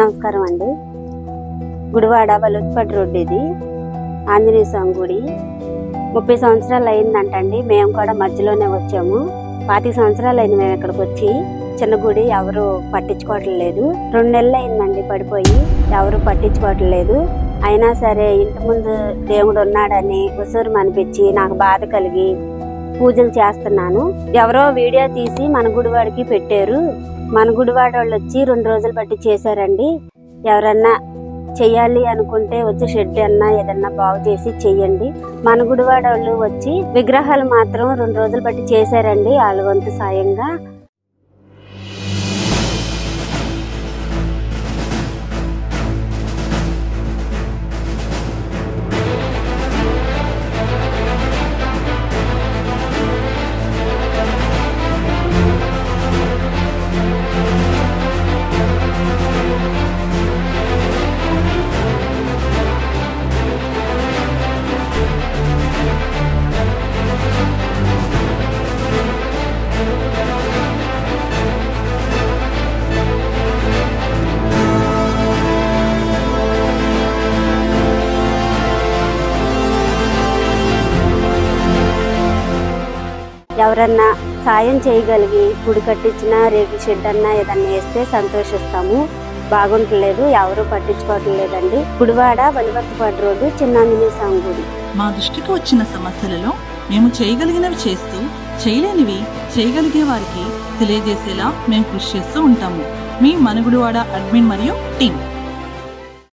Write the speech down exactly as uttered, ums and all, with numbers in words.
నమస్కారం అండి. గుడివాడ వలుపటి రోడ్డు ఇది ఆంజనేయ స్వామి గుడి. ముప్పై సంవత్సరాలు అయిందంటండి. మేము కూడా మధ్యలోనే వచ్చాము. పాతిక సంవత్సరాలు అయింది మేము ఇక్కడికి వచ్చి. చిన్న గుడి ఎవరు పట్టించుకోవట్లేదు. రెండు నెలలు అయిందండి పడిపోయి, ఎవరు పట్టించుకోవట్లేదు. అయినా సరే ఇంటి ముందు దేవుడు ఉన్నాడని ఉసూరు అనిపించి నాకు బాధ కలిగి పూజలు చేస్తున్నాను. ఎవరో వీడియో తీసి మన గుడివాడికి పెట్టారు. మన గుడివాడ వాళ్ళు వచ్చి రెండు రోజులు బట్టి చేశారండి. ఎవరన్నా చెయ్యాలి అనుకుంటే వచ్చి షెడ్ అన్నా ఏదన్నా బాగు చేసి చెయ్యండి. మన గుడివాడ వాళ్ళు వచ్చి విగ్రహాలు మాత్రం రెండు రోజులు బట్టి చేశారండి వాళ్ళ వంతు సాయంగా. ఎవరన్నా సాయం చేయగలిగి గుడి కట్టించిన రేగు షెడ్ అన్నా ఏదన్నా వేస్తే సంతోషిస్తాము. బాగుంటలేదు, ఎవరు పట్టించుకోవట్లేదండి. గుడివాడ వలివర్తిపాడు రోడ్డు చిన్న ఆంజనేయ స్వామి గుడి. మా దృష్టికి వచ్చిన సమస్యలలో మేము చేయగలిగినవి చేస్తూ చేయలేనివి చేయగలిగే వారికి తెలియజేసేలా మేము కృషి చేస్తూ ఉంటాము. మీ మన గుడివాడ అడ్మిన్ మరియు టీం.